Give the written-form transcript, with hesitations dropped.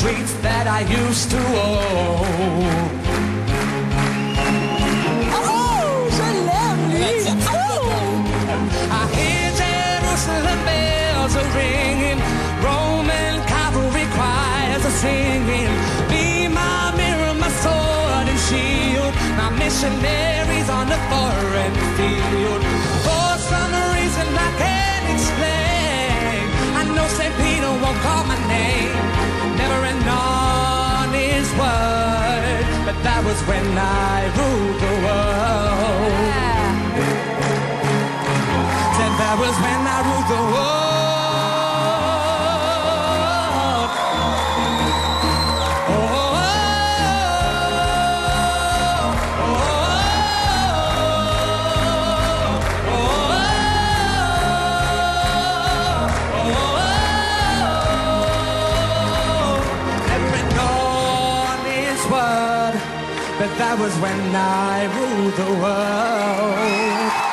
streets that I used to own. Oh, je l'aime, lui. I hear Jerusalem bells are ringing, Roman cavalry choirs are singing. Be my mirror, my sword and shield, my missionaries on the foreign field. For some reason I can't explain, I know St. Peter won't call my name, never and on his word, but that was when I ruled the world. Said that was when I ruled the world. But that was when I ruled the world.